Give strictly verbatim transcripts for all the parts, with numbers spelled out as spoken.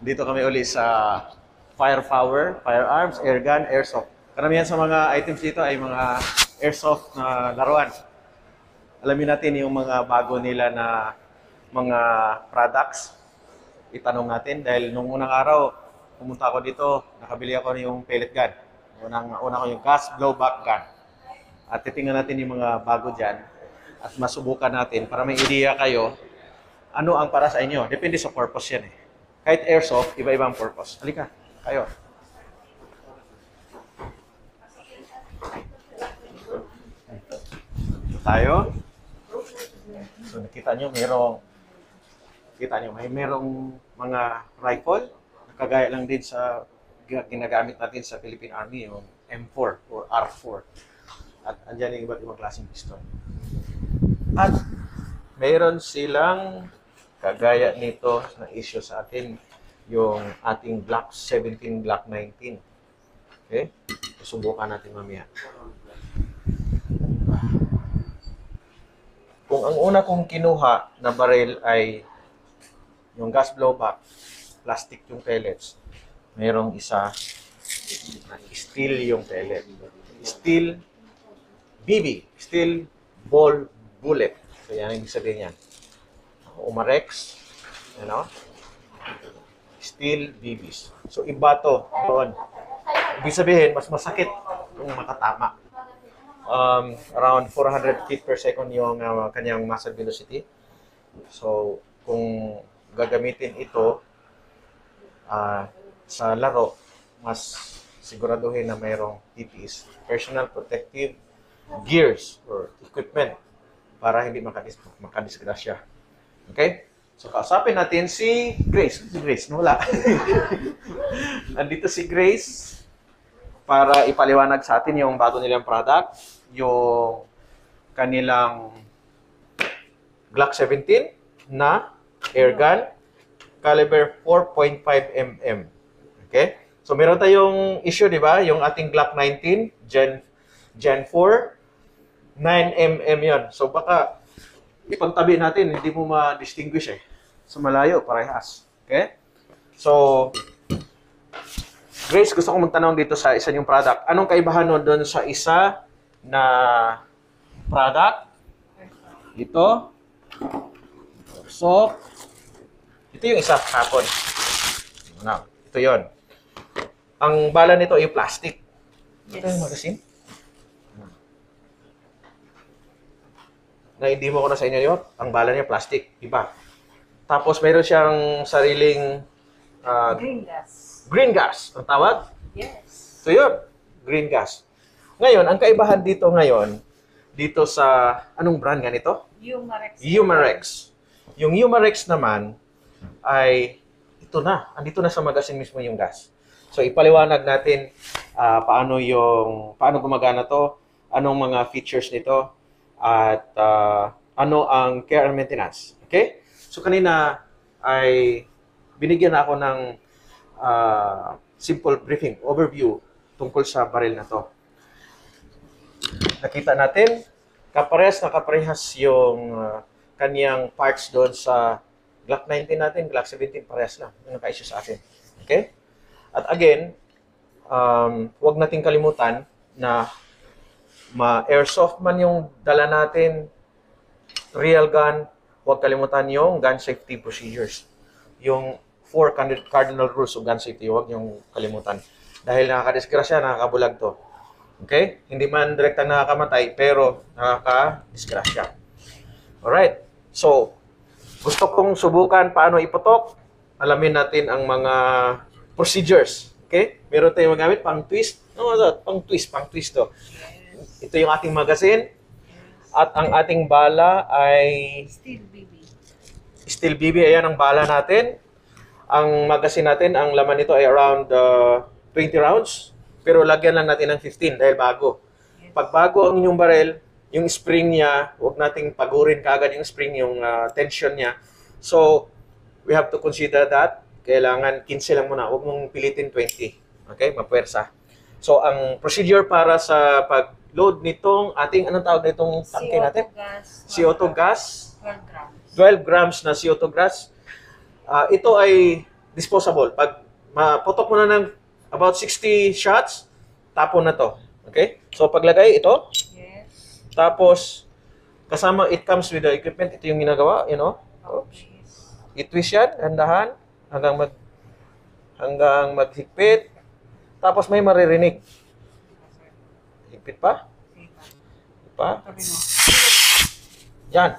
Dito kami uli sa firepower, firearms, airgun, airsoft. Karamihan sa mga items dito ay mga airsoft na laruan. Alamin natin yung mga bago nila na mga products. Itanong natin dahil nung unang araw, pumunta ako dito, nakabili ako ng yung pellet gun. Unang, una ko yung gas blowback gun. At titingnan natin yung mga bago dyan at masubukan natin para may idea kayo ano ang para sa inyo. Depende sa purpose yan eh. Kahit airsoft, iba-ibang purpose. Halika, kayo. Ito tayo. So nakita nyo, merong, kita nyo, may merong mga rifle na kagaya lang din sa ginagamit natin sa Philippine Army, yung M four or R four. At andyan yung iba't ibang klaseng pistol. At mayroon silang kagaya nito na issue sa atin, yung ating Glock seventeen, Glock nineteen. Okay? Susubukan natin mamaya. Kung ang una kong kinuha na baril ay yung gas blowback, plastic yung pellets, mayroong isa na steel yung pellet. Steel B B, steel ball bullet. So yan ang ibig sabihin yan. Umarex, you know, steel B Bs. So iba to. Doon. Ibig sabihin, mas masakit kung makatama. Um, around four hundred feet per second yung uh, kanyang muzzle velocity. So kung gagamitin ito uh, sa laro, mas siguraduhin na mayroong P P Es, personal protective gears or equipment para hindi makadis makadisgrasya. Okay? So, kausapin natin si Grace. Si Grace, wala. Andito si Grace para ipaliwanag sa atin yung bago nilang product, yung kanilang Glock seventeen na airgun, caliber four point five millimeter. Okay? So, meron tayong issue, di ba? Yung ating Glock nineteen, Gen, Gen four, nine millimeter yun. So, baka ipagtabi natin, hindi mo ma-distinguish eh. So, malayo, parehas. Okay? So, Grace, gusto kong magtanong dito sa isa yung product. Anong kaibahan nun doon sa isa na product? Ito. So, ito yung isa hapon. Now, ito yon. Ang bala nito ay plastic. Yes. Ito yung magazine. Na hindi mo ko na sa inyo yun, ang bala niya plastic, iba. Tapos mayroon siyang sariling uh, green gas. Green gas, ang tawag? Yes. So yun, green gas. Ngayon, ang kaibahan dito ngayon, dito sa, anong brand nga nito? Umarex. Umarex. Yung Umarex naman ay, ito na, andito na sa magazine mismo yung gas. So ipaliwanag natin uh, paano yung, paano gumagana to, anong mga features nito, at uh, ano ang care and maintenance. Okay? So kanina ay binigyan na ako ng uh, simple briefing, overview tungkol sa baril na to. Nakita natin, kaparehas na kaparehas yung uh, kaniyang parts doon sa Glock nineteen natin, Glock seventeen, parehas lang. Yung naka-issue sa atin. Okay? At again, um, huwag nating kalimutan na ma-airsoft man yung dala natin, real gun, huwag kalimutan yung gun safety procedures. Yung four cardinal rules of gun safety, huwag yung kalimutan. Dahil nakakadisgrasya, nakakabulag to. Okay? Hindi man direktang nakakamatay, pero nakakadisgrasya. Alright. So, gusto kong subukan paano iputok. Alamin natin ang mga procedures. Okay? Meron tayong magamit pang twist. No, pang twist, pang twist to. Ito yung ating magazine. At ang ating bala ay Steel B B. Steel B B. Ayan ang bala natin. Ang magazine natin, ang laman nito ay around uh, twenty rounds. Pero lagyan lang natin ng fifteen dahil bago. Pag bago ang inyong barrel, yung spring niya, huwag nating pagurin kaagad yung spring, yung uh, tension niya. So, we have to consider that. Kailangan fifteen lang muna. Huwag mong pilitin twenty. Okay? Mapuwersa. So, ang procedure para sa pag-load nitong ating, anong tawag nitong tangke natin? C O two gas. twelve grams. twelve grams na C O two gas. Uh, ito ay disposable. Pag maputok mo na ng about sixty shots, tapon na to. Okay? So, paglagay ito, Yes. tapos, kasama, it comes with the equipment. Ito yung ginagawa, you know. Oops. Yes. I-twist yan, handahan, hanggang mag, hanggang maghigpit. Tapos may maririnig. Higpit pa? Sige pa. Higpit pa? Tabi mo. Yan.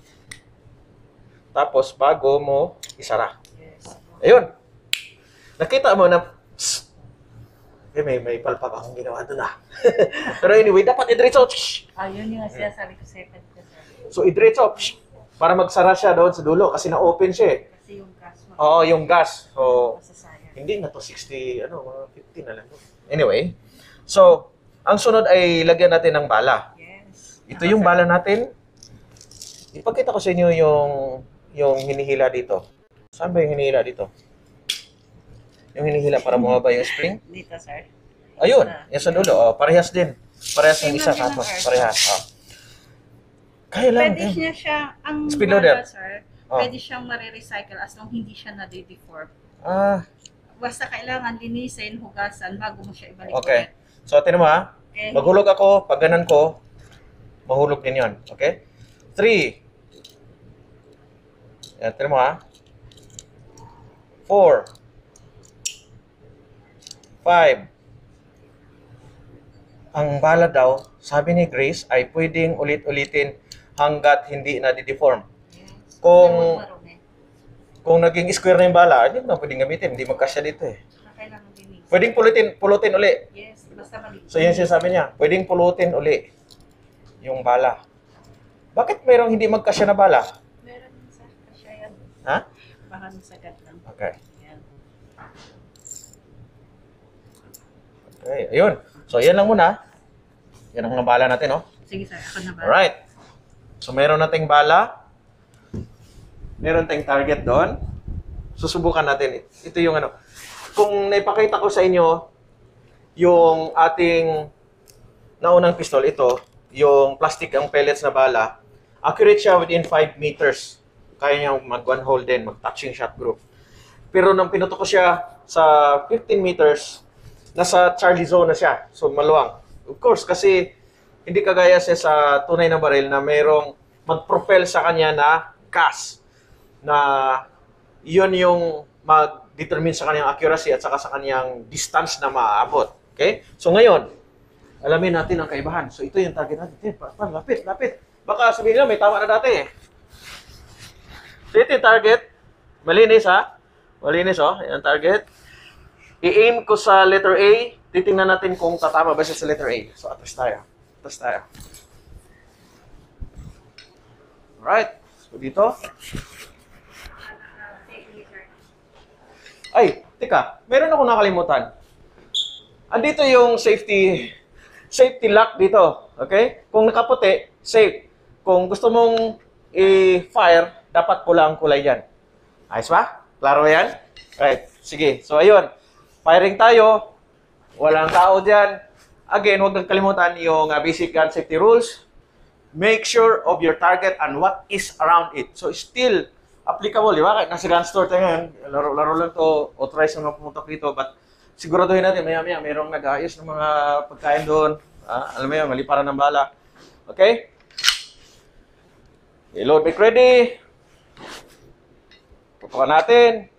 Tapos, bago mo isara. Yes. Ayun. Nakita mo na, psst. Eh, may, may palpak akong ginawa doon ah. Pero anyway, dapat idritso. Ah, yun yung sinasabi ko sa ipad ko, sir. So, idritso. Para magsara siya doon sa dulo kasi na-open siya eh. Kasi yung gas mo. Oo, yung gas. So, Masasayang. hindi na to sixty, ano, mga fifty na lang. Anyway, so, ang sunod ay lagyan natin ng bala. Yes. Ito yung bala natin. Ipakita ko sa inyo yung yung hinihila dito. Saan ba yung hinihila dito? Yung hinihila para bumaba yung spring? Dito, sir. Ayun, yung sa dulo. Oh, parehas din. Parehas ng isa. Same lang din Tapos, ang parehas. Oh. Kaya lang. Pwede eh. niya siya, ang Speed loader. bala, sir, Oh. pwede siyang marirecycle as long hindi siya nade-deform. Ah, Basta kailangan linisin, hugasan, bago mo siya ibalik okay. ulit. So, tinan mo ha. Okay? Maghulog ako, pag ganan ko, mahulog din yun. Okay? Three. Yan, tinan mo ha. Four. Five. Ang bala daw, sabi ni Grace, ay pwedeng ulit-ulitin hanggat hindi na-deform. Yes. Kung- Huwag marumi. Kung naging square na yung bala, hindi mo na pwedeng gamitin. Hindi magkasya dito eh. Kailangan dinis. Pwedeng pulutin, pulutin uli. Yes, basta malinis. So yun sinasabi niya, pwedeng pulutin uli yung bala. Bakit mayroong hindi magkasya na bala? Meron sa kasya yan. Ha? Baka nasagad lang. Okay. Yan. Okay, ayun. So yan lang muna. Yan ang mga bala natin, no? Sige, sir. Ako na ba? Alright. So meron nating bala. Meron tayong target doon. Susubukan natin. Ito yung ano. Kung naipakita ko sa inyo yung ating naunang pistol, ito, yung plastic ang pellets na bala, accurate siya within five meters. Kaya niya mag one hole din, mag touching shot group. Pero nang pinutok ko siya sa fifteen meters, nasa Charlie zone na siya. So maluwang. Of course, kasi hindi kagaya siya sa tunay na baril na mayroong mag-propel sa kanya na gas. Na yun yung mag-determine sa kanyang accuracy at saka sa kanyang distance na maaabot. Okay? So ngayon, alamin natin ang kaibahan. So ito yung target natin. Eh, pa, pa, lapit, lapit. Baka sabihin nila may tama na dati eh. So ito yung target. Malinis ha. Malinis oh. Yan ang target. I-aim ko sa letter A. Titingnan natin kung tatama ba siya sa letter A. So atras tayo. Atras tayo. Alright. So dito. Ay, tika, meron ako nakalimutan. Andito yung safety safety lock dito, okay? Kung nakaputi, safe. Kung gusto mong i-fire, dapat pula ang kulay yan. Ayos ba? Klaro yan? Right, sige. So ayun, firing tayo. Walang tao dyan. Again, huwag kang kalimutan yung uh, basic gun safety rules. Make sure of your target and what is around it. So still applicable, di ba? Kahit nasa gun store tayo ngayon, laro-laro lang to, authorized na pumunta dito, but siguraduhin natin, maya-maya, mayroong nag-aayos ng mga pagkain doon. Ah, alam mo yun, maliparan ng bala. Okay? Reload, make ready. Pupukan natin.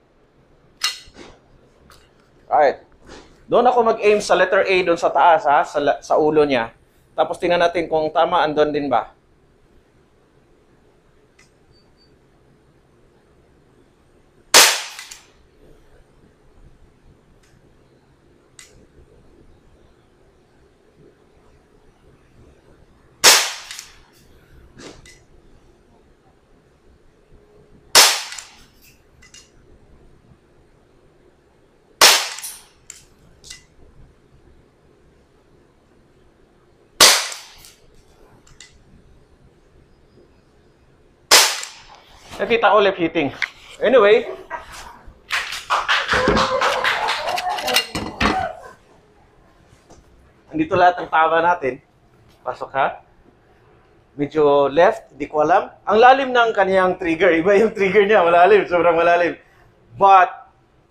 Alright. Doon ako mag-aim sa letter A doon sa taas, ha? Sa, sa ulo niya. Tapos tingnan natin kung tama, andun din ba. Nakita ko left hitting. Anyway. Andito lahat ng tama natin. Pasok ha. Medyo left, di ko alam. Ang lalim ng kaniyang trigger. Iba yung trigger niya, malalim. Sobrang malalim. But,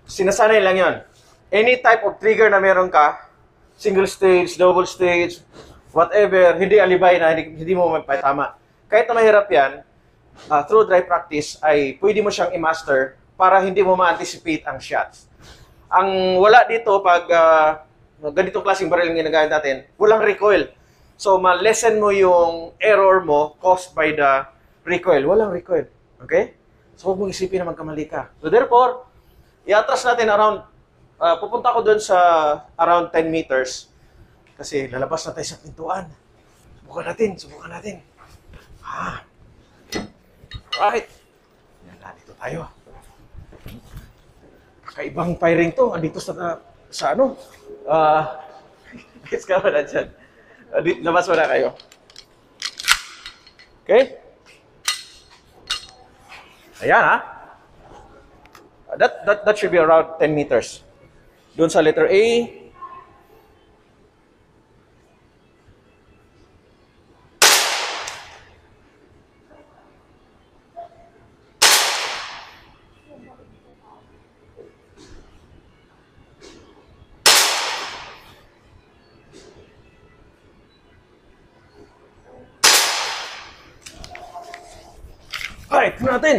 Sinasanay lang yon. Any type of trigger na meron ka, single stage, double stage, whatever, hindi alibay na, hindi, hindi mo mapatama. Kahit na mahirap yan, uh, through dry practice, ay pwede mo siyang i-master para hindi mo ma-anticipate ang shots. Ang wala dito, pag uh, ganitong klaseng baril yung ginagamit natin, walang recoil. So, ma-lessen mo yung error mo caused by the recoil. Walang recoil. Okay? So, huwag mong isipin na magkamali ka. So, therefore, i-atras natin around, uh, pupunta ko dun sa around ten meters. Kasi lalabas na tayo sa pintuan. Subukan natin, subukan natin. Ah. Right. Yan na, dito tayo. Kaibang firing to. Andito sa, sa ano? Ah, uh, guys ka na dyan. Uh, labas mo na kayo. Okay? Ayan ha. That, that, that should be around ten meters. Doon sa letter A. Alright, tignan natin.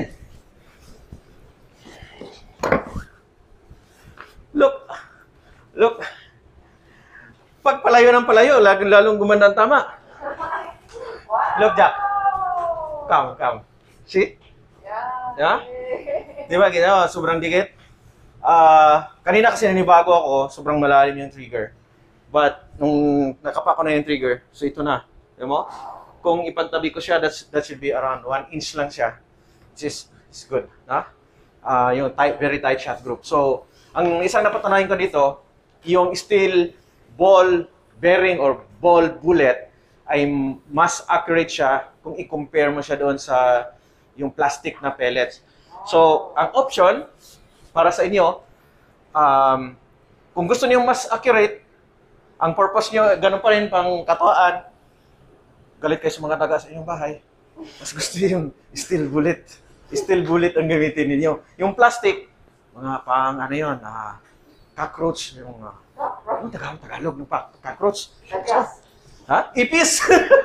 Look. Look. Pag palayo ng palayo, laging lalong gumanda ang tama. Look, Jack. Come, come. See? Yeah? Di ba, ginawa? Sobrang dikit. Uh, kanina kasi nanibago ako, sobrang malalim yung trigger. But, nung nakapa ko na yung trigger, so ito na. Di mo? Kung ipagtabi ko siya, that's, that should be around one inch lang siya. Which is, is good. Na? Uh, yung tight, very tight shot group. So, ang isang napatunayan ko dito, yung steel ball bearing or ball bullet ay mas accurate siya kung i-compare mo siya doon sa yung plastic na pellets. So, ang option para sa inyo, um, kung gusto niyo mas accurate, ang purpose niyo, ganun pa rin pang katuwaan, galit kayo sa mga taga sa inyong bahay, mas gusto niyo yung steel bullet. Steel bullet ang gamitin ninyo. Yung plastic, mga pang ano yun, uh, cockroach, yung, uh, ano Tagalog, Tagalog, yung pa, cockroach? Ha? Ipis!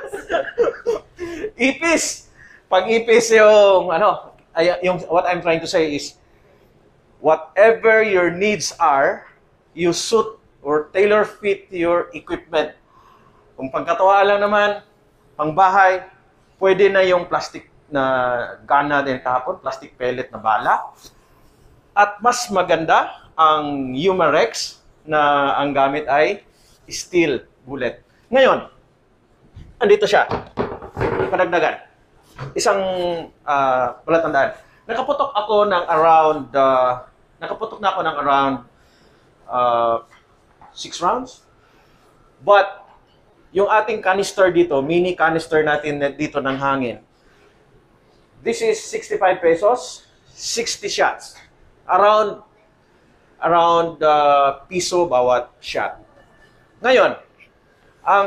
Ipis! Pag ipis yung, ano, ay, yung, what I'm trying to say is, whatever your needs are, you suit or tailor fit your equipment. Kung pagkatawa lang naman, pang bahay, pwede na yung plastic na gun natin kahapon, plastic pellet na bala. At mas maganda ang Umarex na ang gamit ay steel bullet. Ngayon, andito siya. Padagdagan. Isang uh, palatandaan. Nakaputok ako ng around, uh, nakaputok na ako ng around uh, six rounds. But, yung ating canister dito, mini canister natin dito ng hangin, this is sixty-five pesos, sixty shots. Around around uh, piso bawat shot. Ngayon, ang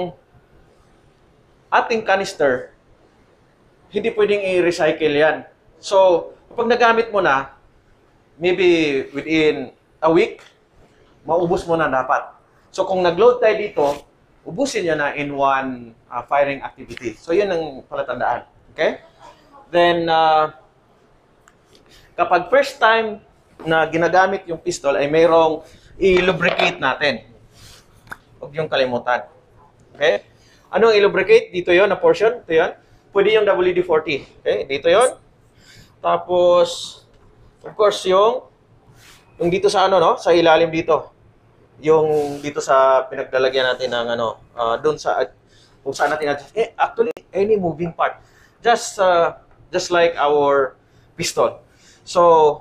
ating canister, hindi pwedeng i-recycle yan. So, kapag nagamit mo na, maybe within a week, maubos mo na dapat. So, kung nag-load tayo dito, ubusin niya na in one uh, firing activity. So, yun ang palatandaan. Okay? Then, uh, kapag first time na ginagamit yung pistol, ay mayroong i-lubricate natin. Huwag yung kalimutan. Okay? Anong i-lubricate? Dito yon na portion. Ito yun. Pwede yung W D forty. Okay? Dito yon. Tapos, of course, yung yung dito sa ano, no? Sa ilalim dito. Yung dito sa pinaglalagyan natin ng ano, uh, doon sa, kung saan natin natin, eh, actually, any moving part. Just, uh, just like our pistol. So,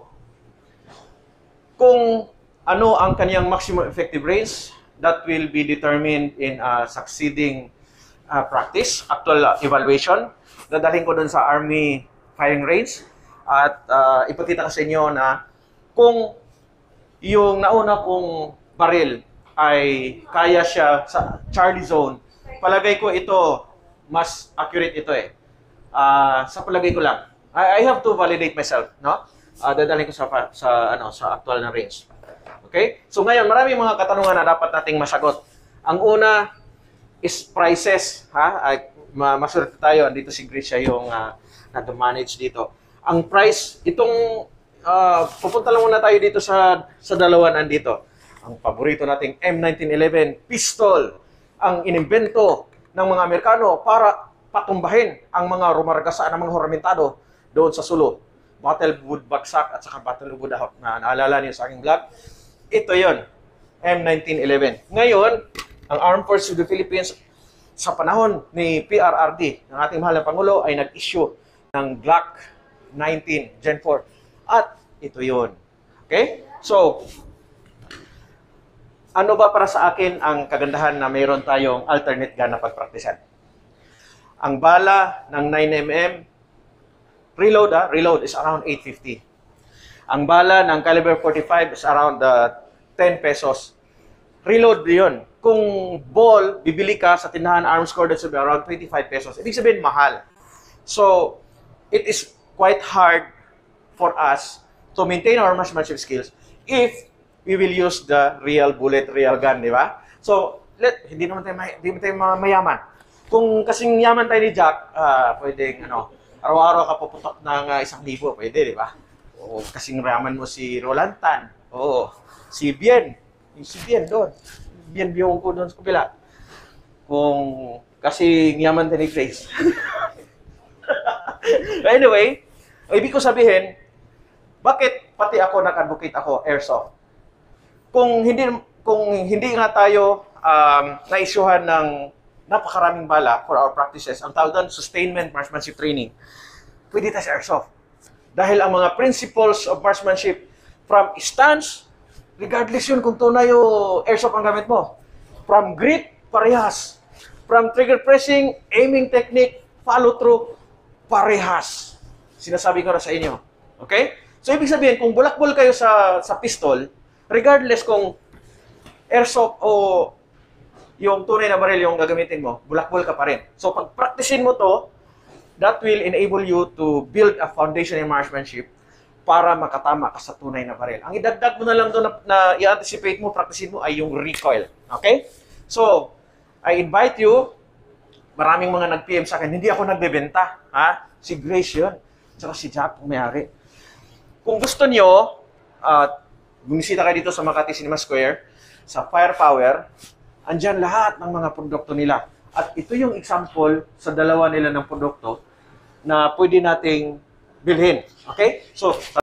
kung ano ang kanyang maximum effective range, that will be determined in a succeeding uh, practice, actual uh, evaluation. Dadalhin ko dun sa Army firing range at uh, ipakita ko sa inyo na kung yung nauna kong baril ay kaya siya sa Charlie Zone, palagay ko ito, mas accurate ito eh. Uh, sa palagay ko lang. I, I have to validate myself, no? uh, dadalhin ko sa, sa, ano, sa actual na range. Okay? So ngayon, maraming mga katanungan na dapat nating masagot. Ang una is prices. Ha? Ay, ma masurte tayo. Andito si Grisha yung uh, nag-manage dito. Ang price, itong, uh, pupunta lang muna tayo dito sa, sa dalawa nandito. Ang paborito nating M nineteen eleven pistol. Ang inimbento ng mga Amerikano para patumbahin ang mga rumaragasa ng mga huramentado doon sa Sulu. Battlewood Bagsak at saka Battlewood Ahok na naalala niyo sa aking vlog. Ito yon, M nineteen eleven. Ngayon, ang Armed Forces of the Philippines sa panahon ni P R R D, ng ating mahal na Pangulo, ay nag-issue ng Glock nineteen Gen four. At ito yon. Okay? So, ano ba para sa akin ang kagandahan na mayroon tayong alternate gun na pagpraktisan? Ang bala ng nine millimeter, reload ah, reload is around eight fifty. Ang bala ng caliber forty-five is around uh, ten pesos. Reload yun. Kung ball, bibili ka sa tindahan arms corded sa around twenty-five pesos. Ibig sabihin, mahal. So, it is quite hard for us to maintain our marksmanship skills if we will use the real bullet, real gun, di ba? So, let, hindi naman tayo, may, hindi naman tayo mayaman. Kung kasing yaman tayo ni Jack, uh, pwedeng, ano, araw-araw ka puputok ng uh, isang libo, pwede, di ba? O kasing yaman mo si Roland Tan, o si Bien, yung si Bien doon, Bien Biong ko doon sa kabila. Kung kasing yaman tayo ni Grace. Anyway, ibig ko sabihin, bakit pati ako nag-advocate ako, airsoft? Kung hindi kung hindi nga tayo um, na-issuehan ng napakaraming bala for our practices, ang tawag doon, sustainment marksmanship training, pwede tayo sa airsoft. Dahil ang mga principles of marksmanship from stance, regardless yun kung tunay o airsoft ang gamit mo. From grip, parehas. From trigger pressing, aiming technique, follow through, parehas. Sinasabi ko na sa inyo. Okay? So, ibig sabihin, kung bulakbol kayo sa, sa pistol, regardless kung airsoft o yung tunay na baril yung gagamitin mo, bulakbol ka pa rin. So, pag practicein mo to, that will enable you to build a foundation in marksmanship para makatama ka sa tunay na baril. Ang idagdag mo na lang doon na, na i-anticipate mo, practicein mo ay yung recoil. Okay? So, I invite you, maraming mga nag-P M sa akin, hindi ako nagbebenta. Ha? Si Grace yun. Tsaka si Jack, may-ari. Kung gusto nyo, at uh, bumisita kayo dito sa Makati Cinema Square, sa Firepower, andyan lahat ng mga produkto nila. At ito yung example sa dalawa nila ng produkto na pwede nating bilhin. Okay? So,